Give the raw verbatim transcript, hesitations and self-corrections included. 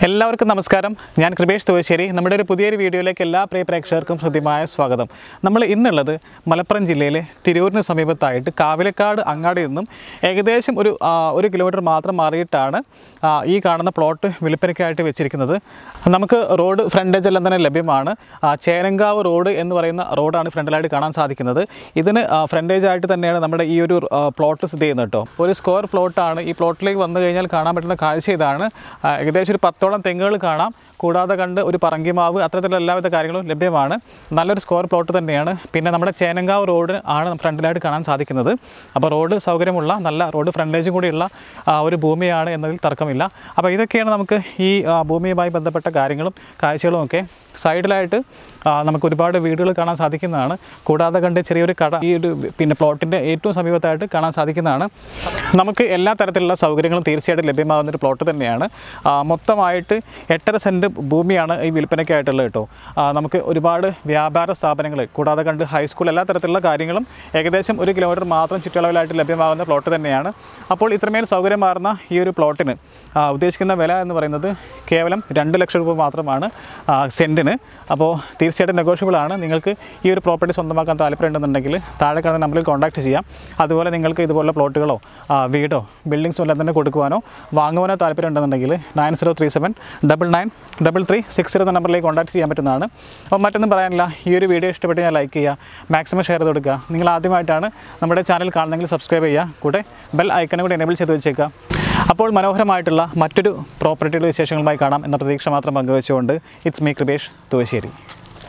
എല്ലാവർക്കും നമസ്കാരം. ഞാൻ കൃപേഷ് തുവശ്ശേരി. നമ്മുടെ ഒരു പുതിയൊരു വീഡിയോയിലേക്ക് എല്ലാ പ്രിയ പ്രേക്ഷകർക്കും ഹൃദ്യമായ സ്വാഗതം. നമ്മൾ ഇന്നുള്ളത് മലപ്പുറം ജില്ലയിലെ തിരൂരിന് സമീപത്തായിട്ട് കാവിലക്കാട് അങ്ങാടിയിൽ നിന്നും ഏകദേശം ഒരു ഒരു കിലോമീറ്റർ മാത്രം മാറിയിട്ടാണ് ഈ കാണുന്ന പ്ലോട്ട് വിൽപ്പനയ്ക്കായിട്ട് വെച്ചിരിക്കുന്നത്. നമുക്ക് റോഡ് ഫ്രണ്ടേജ് എല്ലാം തന്നെ ലഭ്യമാണ്. ചേരങ്കാവ് റോഡ് എന്ന് പറയുന്ന റോഡാണ് ഫ്രണ്ടിലായിട്ട് കാണാൻ സാധിക്കുന്നത്. ഇതിന് ഫ്രണ്ടേജ് ആയിട്ട് തന്നെയാണ് നമ്മുടെ ഈ ഒരു പ്ലോട്ട് സ്ഥിതി ചെയ്യുന്നത് കേട്ടോ. ഒരു സ്ക്വയർ പ്ലോട്ടാണ്. ഈ പ്ലോട്ടിലേക്ക് വന്നു കഴിഞ്ഞാൽ കാണാൻ പറ്റുന്ന കാഴ്ച ഇതാണ്. ഏകദേശം ഒരു പത്തോളം തെങ്ങുകൾ കാണാം. കൂടാതെ കണ്ട് ഒരു പറങ്കിമാവ്, അത്തരത്തിലുള്ള എല്ലാവിധ കാര്യങ്ങളും ലഭ്യമാണ്. നല്ലൊരു സ്ക്വയർ പ്ലോട്ട് തന്നെയാണ്. പിന്നെ നമ്മുടെ ചേനങ്കാവ് റോഡ് ആണ് ഫ്രണ്ടിലായിട്ട് കാണാൻ സാധിക്കുന്നത്. അപ്പോൾ റോഡ് സൗകര്യമുള്ള നല്ല റോഡ് ഫ്രണ്ടേജും കൂടിയുള്ള ഒരു ഭൂമിയാണ് എന്നതിൽ തർക്കമില്ല. അപ്പോൾ ഇതൊക്കെയാണ് നമുക്ക് ഈ ഭൂമിയുമായി ബന്ധപ്പെട്ട കാര്യങ്ങളും കാഴ്ചകളും ഒക്കെ. സൈഡിലായിട്ട് നമുക്ക് ഒരുപാട് വീടുകൾ കാണാൻ സാധിക്കുന്നതാണ്. കൂടാതെ കണ്ട് ചെറിയൊരു കട ഈ ഒരു പിന്നെ പ്ലോട്ടിൻ്റെ ഏറ്റവും സമീപത്തായിട്ട് കാണാൻ സാധിക്കുന്നതാണ്. നമുക്ക് എല്ലാ തരത്തിലുള്ള സൗകര്യങ്ങളും തീർച്ചയായിട്ടും ലഭ്യമാകുന്നൊരു പ്ലോട്ട് തന്നെയാണ്. മൊത്തമായിട്ട് എട്ടര സെൻറ്റ് ഭൂമിയാണ് ഈ വിൽപ്പനയ്ക്കായിട്ടുള്ളത് കേട്ടോ. നമുക്ക് ഒരുപാട് വ്യാപാര സ്ഥാപനങ്ങൾ, കൂടാതെ കണ്ട് ഹൈസ്കൂൾ, എല്ലാ തരത്തിലുള്ള കാര്യങ്ങളും ഏകദേശം ഒരു കിലോമീറ്റർ മാത്രം ചുറ്റളവിലായിട്ട് ലഭ്യമാകുന്ന പ്ലോട്ട് തന്നെയാണ്. അപ്പോൾ ഇത്രമേൽ സൗകര്യമാർന്ന ഈ ഒരു പ്ലോട്ടിന് ഉദ്ദേശിക്കുന്ന വില എന്ന് പറയുന്നത് കേവലം രണ്ട് ലക്ഷം രൂപ മാത്രമാണ് സെൻറ്റിന്. അപ്പോൾ തീർച്ചയായിട്ടും നെഗോഷ്യബിൾ ആണ്. നിങ്ങൾക്ക് ഈ ഒരു പ്രോപ്പർട്ടി സ്വന്തമാക്കാൻ താല്പര്യമുണ്ടെന്നുണ്ടെങ്കിൽ താഴെ കാണുന്ന നമ്പറിൽ കോൺടാക്ട് ചെയ്യാം. അതുപോലെ നിങ്ങൾക്ക് ഇതുപോലുള്ള പ്ലോട്ടുകളോ വീടോ ബിൽഡിങ്സോ എല്ലാം തന്നെ കൊടുക്കുവാനോ വാങ്ങുവാനോ താല്പര്യം ഉണ്ടെന്നുണ്ടെങ്കിൽ nine zero three seven double nine double three six zero എന്ന നമ്പറിലേക്ക് കോൺടാക്ട് ചെയ്യാൻ പറ്റുന്നതാണ്. അപ്പോൾ മറ്റൊന്നും പറയാനില്ല. ഈ ഒരു വീഡിയോ ഇഷ്ടപ്പെട്ട് ഞാൻ ലൈക്ക് ചെയ്യുക, മാക്സിമം ഷെയർ ചെയ്ത് കൊടുക്കുക. നിങ്ങൾ ആദ്യമായിട്ടാണ് നമ്മുടെ ചാനൽ കാണുന്നതെങ്കിൽ സബ്സ്ക്രൈബ് ചെയ്യുക, കൂടെ ബെൽ ഐക്കണും കൂടി എനേബിൾ ചെയ്ത് വെച്ചേക്കുക. അപ്പോൾ മനോഹരമായിട്ടുള്ള മറ്റൊരു പ്രോപ്പർട്ടിയുടെ വിശേഷങ്ങളുമായി കാണാം എന്ന പ്രതീക്ഷ മാത്രം പങ്കുവെച്ചുകൊണ്ട് ഇറ്റ്സ് മീ കൃപേഷ് തുവശ്ശേരി.